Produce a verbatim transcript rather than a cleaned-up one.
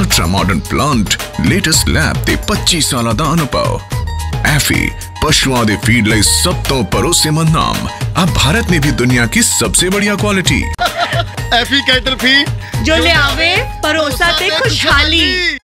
Ultra modern plant latest lab ਤੇ ਪੱਚੀ ਸਾਲਾਂ ਦਾ ਅਨੁਭਵ। एफी पशुओं के फीड ਲਈ सब तो भरोसेमंद नाम। अब भारत में भी दुनिया की सबसे बढ़िया क्वालिटी एफी कैटल फीड जो ले आवे भरोसा ते खुशहाली।